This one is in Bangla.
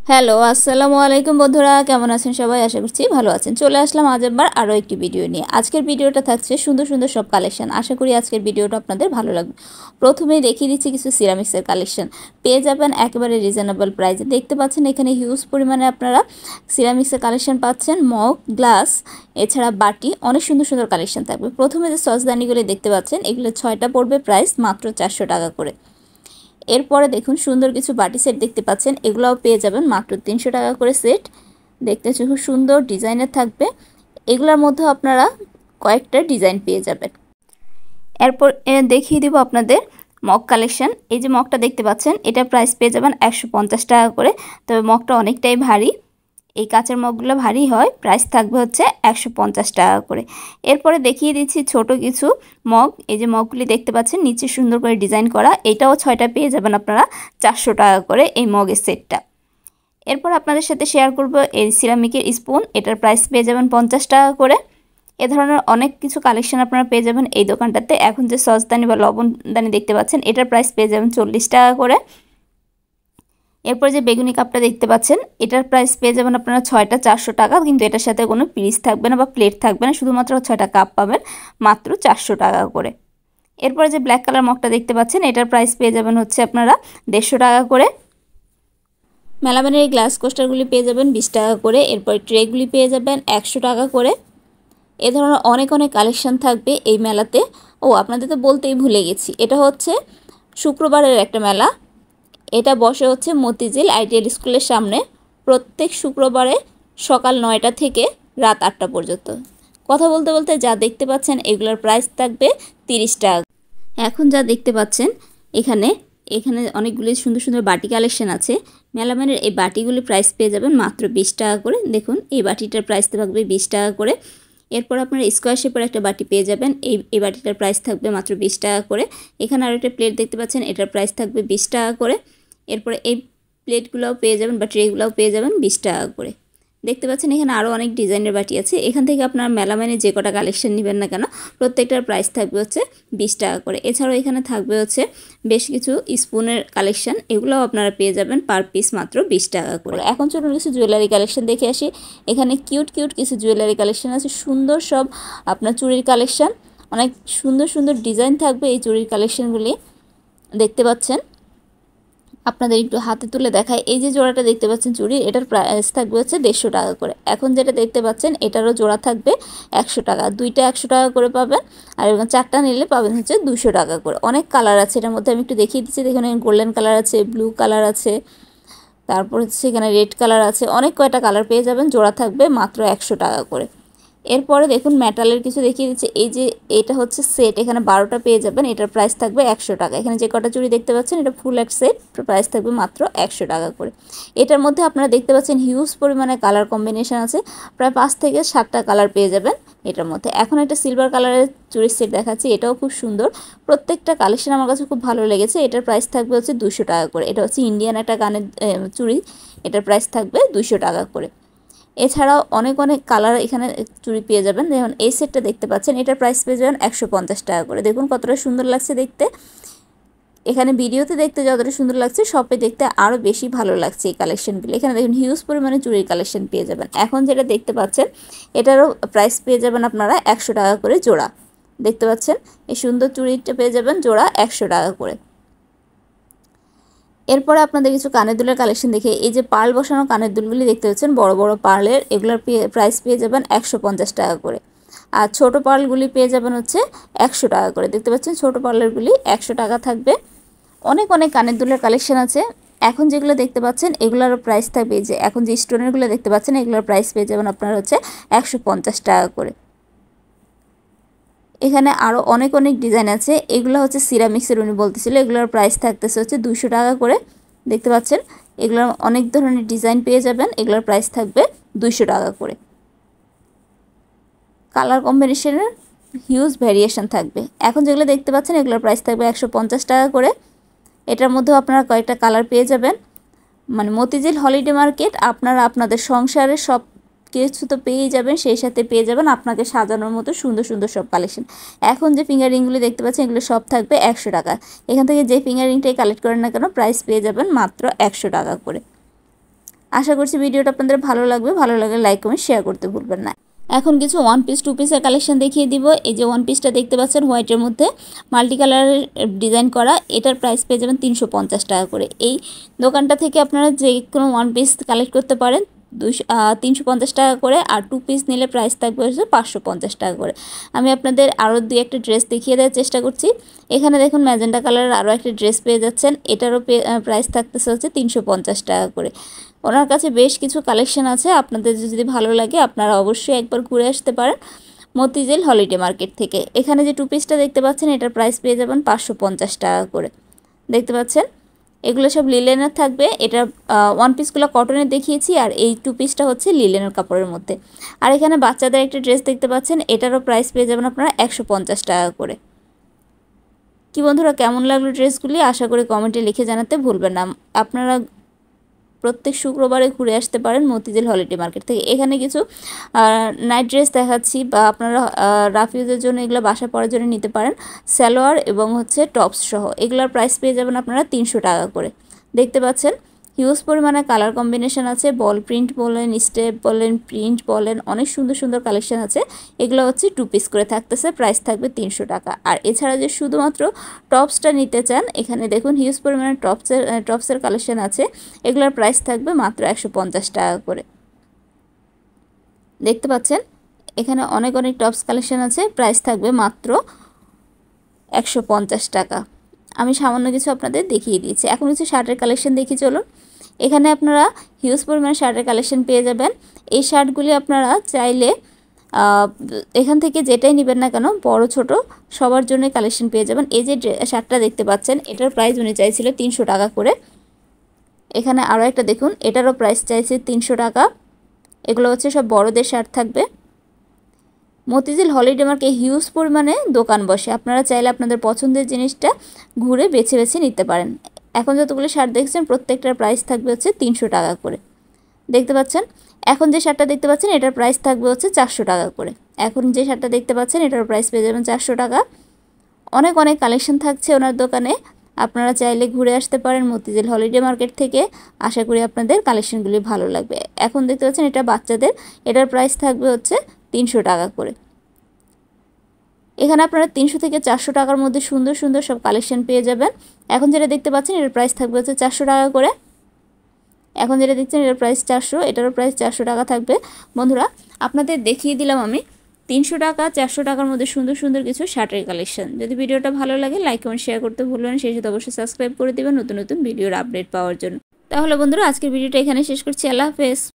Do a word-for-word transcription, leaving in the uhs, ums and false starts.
হ্যালো আসসালামু আলাইকুম বন্ধুরা, কেমন আছেন সবাই? আশা করছি ভালো আছেন। চলে আসলাম আজ একবার আরও একটি ভিডিও নিয়ে। আজকের ভিডিওটা থাকছে সুন্দর সুন্দর সব কালেকশন। আশা করি আজকের ভিডিওটা আপনাদের ভালো লাগবে। প্রথমেই দেখিয়ে দিচ্ছি কিছু সিরামিক্সের কালেকশন। পেয়ে যাবেন একেবারে রিজনেবল প্রাইসে। দেখতে পাচ্ছেন এখানে হিউজ পরিমাণে আপনারা সিরামিক্সের কালেকশন পাচ্ছেন। মগ, গ্লাস, এছাড়া বাটি, অনেক সুন্দর সুন্দর কালেকশন থাকবে। প্রথমে যে সসদানিগুলো দেখতে পাচ্ছেন এগুলো ছয়টা পড়বে প্রাইস মাত্র চারশো টাকা করে। এরপরে দেখুন সুন্দর কিছু বাটি সেট দেখতে পাচ্ছেন, এগুলোও পেয়ে যাবেন মাত্র তিনশো টাকা করে সেট। দেখতে খুব সুন্দর ডিজাইনের থাকবে। এগুলোর মধ্যে আপনারা কয়েকটা ডিজাইন পেয়ে যাবেন। এরপর দেখিয়ে দিব আপনাদের মগ কালেকশন। এই যে মগটা দেখতে পাচ্ছেন এটা প্রাইস পেয়ে যাবেন একশো পঞ্চাশ টাকা করে। তবে মগটা অনেকটাই ভারী, এই কাঁচের মগগুলো ভারী হয়। প্রাইস থাকবে হচ্ছে একশো পঞ্চাশ টাকা করে। এরপরে দেখিয়ে দিচ্ছি ছোট কিছু মগ। এই যে মগগুলি দেখতে পাচ্ছেন নিচে সুন্দর করে ডিজাইন করা, এটাও ছয়টা পেয়ে যাবেন আপনারা চারশো টাকা করে এই মগের সেটটা। এরপর আপনাদের সাথে শেয়ার করব এই সিরামিকের স্পুন, এটার প্রাইস পেয়ে যাবেন পঞ্চাশ টাকা করে। এ ধরনের অনেক কিছু কালেকশন আপনারা পেয়ে যাবেন এই দোকানটাতে। এখন যে সসদানি বা লবণদানি দেখতে পাচ্ছেন এটার প্রাইস পেয়ে যাবেন চল্লিশ টাকা করে। এরপর যে বেগুনি কাপটা দেখতে পাচ্ছেন এটার প্রাইস পেয়ে যাবেন আপনারা ছয়টা চারশো টাকা, কিন্তু এটার সাথে কোনো পিস থাকবে না বা প্লেট থাকবে না, শুধুমাত্র ছয়টা কাপ পাবেন মাত্র চারশো টাকা করে। এরপর যে ব্ল্যাক কালার মগটা দেখতে পাচ্ছেন এটার প্রাইস পেয়ে যাবেন হচ্ছে আপনারা দেড়শো টাকা করে। মেলামানের এই গ্লাস কোস্টারগুলি পেয়ে যাবেন বিশ টাকা করে। এরপর ট্রেগুলি পেয়ে যাবেন একশো টাকা করে। এ ধরনের অনেক অনেক কালেকশন থাকবে এই মেলাতে। ও আপনাদের তো বলতেই ভুলে গেছি, এটা হচ্ছে শুক্রবারের একটা মেলা। এটা বসে হচ্ছে মতিঝিল আইডিয়াল স্কুলের সামনে প্রত্যেক শুক্রবারে সকাল নয়টা থেকে রাত আটটা পর্যন্ত। কথা বলতে বলতে যা দেখতে পাচ্ছেন এগুলোর প্রাইস থাকবে তিরিশ টাকা। এখন যা দেখতে পাচ্ছেন এখানে এখানে অনেকগুলি সুন্দর সুন্দর বাটি কালেকশন আছে। মেলামানের এই বাটিগুলি প্রাইস পেয়ে যাবেন মাত্র বিশ টাকা করে। দেখুন এই বাটিটার প্রাইস থাকবে বিশ টাকা করে। এরপর আপনারা স্কোয়ার শেপের একটা বাটি পেয়ে যাবেন, এই এই বাটিটার প্রাইস থাকবে মাত্র বিশ টাকা করে। এখানে আরও একটা প্লেট দেখতে পাচ্ছেন, এটার প্রাইস থাকবে বিশ টাকা করে। এরপরে এই প্লেটগুলোও পেয়ে যাবেন বা ট্রেগুলোও পেয়ে যাবেন বিশ টাকা করে। দেখতে পাচ্ছেন এখানে আরও অনেক ডিজাইনের বাটি আছে। এখান থেকে আপনারা মেলামানে যে কটা কালেকশন নেবেন না কেন প্রত্যেকটার প্রাইস থাকবে হচ্ছে বিশ টাকা করে। এছাড়াও এখানে থাকবে হচ্ছে বেশ কিছু স্পুনের কালেকশন, এগুলোও আপনারা পেয়ে যাবেন পার পিস মাত্র বিশ টাকা করে। এখন চলুন কিছু জুয়েলারি কালেকশন দেখে আসি। এখানে কিউট কিউট কিছু জুয়েলারি কালেকশন আছে, সুন্দর সব আপনার চুড়ির কালেকশন। অনেক সুন্দর সুন্দর ডিজাইন থাকবে এই চুড়ির কালেকশনগুলি দেখতে পাচ্ছেন। আপনাদের একটু হাতে তুলে দেখায়। এই যে জোড়াটা দেখতে পাচ্ছেন চুড়ি, এটার প্রাইস থাকবে হচ্ছে দেড়শো টাকা করে। এখন যেটা দেখতে পাচ্ছেন এটারও জোড়া থাকবে একশো টাকা, দুইটা একশো টাকা করে পাবেন। আর এবং চারটা নিলে পাবেন হচ্ছে দুশো টাকা করে। অনেক কালার আছে এটার মধ্যে, আমি একটু দেখিয়ে দিচ্ছি। দেখুন গোল্ডেন কালার আছে, ব্লু কালার আছে, তারপর হচ্ছে এখানে রেড কালার আছে, অনেক কয়টা কালার পেয়ে যাবেন। জোড়া থাকবে মাত্র একশো টাকা করে। এরপরে দেখুন মেটালের কিছু দেখিয়ে দিচ্ছে। এই যে এটা হচ্ছে সেট, এখানে বারোটা পেয়ে যাবেন, এটার প্রাইস থাকবে একশো টাকা। এখানে যে কটা চুড়ি দেখতে পাচ্ছেন এটা ফুল এক সেট, প্রাইস থাকবে মাত্র একশো টাকা করে। এটার মধ্যে আপনারা দেখতে পাচ্ছেন হিউজ পরিমাণে কালার কম্বিনেশন আছে, প্রায় পাঁচ থেকে সাতটা কালার পেয়ে যাবেন এটার মধ্যে। এখন একটা সিলভার কালারের চুড়ির সেট দেখাচ্ছি, এটাও খুব সুন্দর। প্রত্যেকটা কালেকশন আমার কাছে খুব ভালো লেগেছে। এটার প্রাইস থাকবে হচ্ছে দুশো টাকা করে। এটা হচ্ছে ইন্ডিয়ান একটা কানের চুড়ি, এটার প্রাইস থাকবে দুশো টাকা করে। এছাড়াও অনেক অনেক কালার এখানে চুড়ি পেয়ে যাবেন। যেমন এই সেটটা দেখতে পাচ্ছেন এটার প্রাইস পেয়ে যাবেন একশো পঞ্চাশ টাকা করে। দেখুন কতটা সুন্দর লাগছে দেখতে। এখানে ভিডিওতে দেখতে যতটা সুন্দর লাগছে শপে দেখতে আরও বেশি ভালো লাগছে এই কালেকশনগুলো। এখানে দেখুন হিউজ পরিমাণে চুড়ির কালেকশন পেয়ে যাবেন। এখন যেটা দেখতে পাচ্ছেন এটারও প্রাইস পেয়ে যাবেন আপনারা একশো টাকা করে জোড়া। দেখতে পাচ্ছেন এই সুন্দর চুড়িটা পেয়ে যাবেন জোড়া একশো টাকা করে। এরপরে আপনাদের কিছু কানের দুলের কালেকশন দেখে, এই যে পার্ল বসানো কানের দুলগুলি দেখতে পাচ্ছেন বড় বড় পার্লের, এগুলোর প্রাইস পেয়ে যাবেন একশো পঞ্চাশ টাকা করে। আর ছোট পার্লগুলি পেয়ে যাবেন হচ্ছে একশো টাকা করে। দেখতে পাচ্ছেন ছোট পার্লেরগুলি একশো টাকা থাকবে। অনেক অনেক কানের দুলের কালেকশন আছে। এখন যেগুলো দেখতে পাচ্ছেন এগুলোর প্রাইস থাকবে, যে এখন যে স্টোনেরগুলো দেখতে পাচ্ছেন এগুলোর প্রাইস পেয়ে যাবেন আপনারা হচ্ছে একশো পঞ্চাশ টাকা করে। এখানে আরও অনেক অনেক ডিজাইন আছে, এগুলো হচ্ছে সিরামিক্সের উনি বলতেছিল, এগুলোর প্রাইস থাকতেছে হচ্ছে দুশো টাকা করে। দেখতে পাচ্ছেন এগুলোর অনেক ধরনের ডিজাইন পেয়ে যাবেন, এগুলোর প্রাইস থাকবে দুশো টাকা করে। কালার কম্বিনেশনের হিউজ ভ্যারিয়েশন থাকবে। এখন যেগুলো দেখতে পাচ্ছেন এগুলোর প্রাইস থাকবে একশো পঞ্চাশ টাকা করে। এটার মধ্যেও আপনারা কয়েকটা কালার পেয়ে যাবেন। মানে মতিঝিল হলিডে মার্কেট, আপনারা আপনাদের সংসারের সব কিছু তো পেয়েই যাবেন, সেই সাথে পেয়ে যাবেন আপনাকে সাজানোর মতো সুন্দর সুন্দর সব কালেকশন। এখন যে ফিঙ্গার রিংগুলি দেখতে পাচ্ছেন এগুলো সব থাকবে একশো টাকা। এখান থেকে যে ফিঙ্গার রিংটাই কালেক্ট করেন না কেন প্রাইস পেয়ে যাবেন মাত্র একশো টাকা করে। আশা করছি ভিডিওটা আপনাদের ভালো লাগবে, ভালো লাগলে লাইক কমেন্ট শেয়ার করতে ভুলবেন না। এখন কিছু ওয়ান পিস টু পিসের কালেকশন দেখিয়ে দিব। এই যে ওয়ান পিসটা দেখতে পাচ্ছেন হোয়াইটের মধ্যে মাল্টি কালারের ডিজাইন করা, এটার প্রাইস পেয়ে যাবেন তিনশো পঞ্চাশ টাকা করে। এই দোকানটা থেকে আপনারা যে কোনো ওয়ান পিস কালেক্ট করতে পারেন দুশো তিনশো পঞ্চাশ টাকা করে, আর টু পিস নিলে প্রাইস থাকবে হচ্ছে পাঁচশো পঞ্চাশ টাকা করে। আমি আপনাদের আরও দুই একটা ড্রেস দেখিয়ে দেওয়ার চেষ্টা করছি। এখানে দেখুন ম্যাজেন্টা কালারের আরও একটা ড্রেস পেয়ে যাচ্ছেন, এটারও প্রাইস থাকতেছে হচ্ছে তিনশো পঞ্চাশ টাকা করে। ওনার কাছে বেশ কিছু কালেকশন আছে, আপনাদের যদি ভালো লাগে আপনারা অবশ্যই একবার ঘুরে আসতে পারেন মতিঝিল হলিডে মার্কেট থেকে। এখানে যে টু পিসটা দেখতে পাচ্ছেন এটার প্রাইস পেয়ে যাবেন পাঁচশো পঞ্চাশ টাকা করে। দেখতে পাচ্ছেন এগুলো সব লিলেনের থাকবে। এটা ওয়ান পিসগুলো কটনের দেখিয়েছি, আর এই টু পিসটা হচ্ছে লিলেনের কাপড়ের মধ্যে। আর এখানে বাচ্চাদের একটা ড্রেস দেখতে পাচ্ছেন, এটারও প্রাইস পেয়ে যাবেন আপনারা একশো পঞ্চাশ টাকা করে। কি বন্ধুরা, কেমন লাগলো ড্রেসগুলি? আশা করি কমেন্টে লিখে জানাতে ভুলবেন না। আপনারা প্রত্যেক শুক্রবারে ঘুরে আসতে পারেন মতিঝিল হলিডে মার্কেট থেকে। এখানে কিছু নাইট ড্রেস দেখাচ্ছি, বা আপনারা রাফিউজের জন্য এগুলো বাসা পরার জন্য নিতে পারেন, সালোয়ার এবং হচ্ছে টপস সহ। এগুলোর প্রাইস পেয়ে যাবেন আপনারা তিনশো টাকা করে। দেখতে পাচ্ছেন হিউজ পরিমাণে কালার কম্বিনেশন আছে, বল প্রিন্ট বলেন, স্টেপ বলেন, প্রিন্ট বলেন, অনেক সুন্দর সুন্দর কালেকশন আছে। এগুলো হচ্ছে টু পিস করে থাকতেছে, প্রাইস থাকবে তিনশো টাকা। আর এছাড়া যে শুধুমাত্র টপসটা নিতে চান, এখানে দেখুন হিউজ পরিমাণে টপসের টপসের কালেকশন আছে, এগুলোর প্রাইস থাকবে মাত্র একশো পঞ্চাশ টাকা করে। দেখতে পাচ্ছেন এখানে অনেক অনেক টপস কালেকশন আছে, প্রাইস থাকবে মাত্র একশো পঞ্চাশ টাকা। আমি সামান্য কিছু আপনাদের দেখিয়ে দিয়েছি। এখন কিছু শার্টের কালেকশন দেখি চলুন। এখানে আপনারা হিউজ পরিমাণে শার্টের কালেকশন পেয়ে যাবেন। এই শার্টগুলি আপনারা চাইলে এখান থেকে যেটাই নেবেন না কেন, বড় ছোট সবার জন্য কালেকশন পেয়ে যাবেন। এই যে শার্টটা দেখতে পাচ্ছেন এটার প্রাইস উনি চাইছিল তিনশো টাকা করে। এখানে আরও একটা দেখুন, এটারও প্রাইস চাইছে তিনশো টাকা। এগুলো হচ্ছে সব বড়দের শার্ট থাকবে। মতিঝিল হলিডে মার্কেটে হিউজ পরিমাণে দোকান বসে, আপনারা চাইলে আপনাদের পছন্দের জিনিসটা ঘুরে বেছে বেছে নিতে পারেন। এখন যতগুলো শার্ট দেখছেন প্রত্যেকটার প্রাইস থাকবে হচ্ছে তিনশো টাকা করে। দেখতে পাচ্ছেন এখন যে শার্টটা দেখতে পাচ্ছেন এটার প্রাইস থাকবে হচ্ছে চারশো টাকা করে। এখন যে শার্টটা দেখতে পাচ্ছেন এটার প্রাইস পেয়ে যাবেন চারশো টাকা। অনেক অনেক কালেকশন থাকছে ওনার দোকানে, আপনারা চাইলে ঘুরে আসতে পারেন মতিঝিল হলিডে মার্কেট থেকে। আশা করি আপনাদের কালেকশনগুলি ভালো লাগবে। এখন দেখতে পাচ্ছেন এটা বাচ্চাদের, এটার প্রাইস থাকবে হচ্ছে তিনশো টাকা করে। এখানে আপনারা তিনশো থেকে চারশো টাকার মধ্যে সুন্দর সুন্দর সব কালেকশন পেয়ে যাবেন। এখন যেটা দেখতে পাচ্ছেন এটার প্রাইস থাকবে হচ্ছে চারশো টাকা করে। এখন যেটা দেখছেন এটার প্রাইস চারশো, এটারও প্রাইস চারশো টাকা থাকবে। বন্ধুরা আপনাদের দেখিয়ে দিলাম আমি তিনশো টাকা চারশো টাকার মধ্যে সুন্দর সুন্দর কিছু শার্টের কালেকশন। যদি ভিডিওটা ভালো লাগে লাইক কমেন্ট শেয়ার করতে ভুলবেন না, সেই সাথে অবশ্যই সাবস্ক্রাইব করে দেবেন নতুন নতুন ভিডিওর আপডেট পাওয়ার জন্য। তাহলে বন্ধুরা আজকের ভিডিওটা এখানে শেষ করছি। আল্লাহ হাফেজ।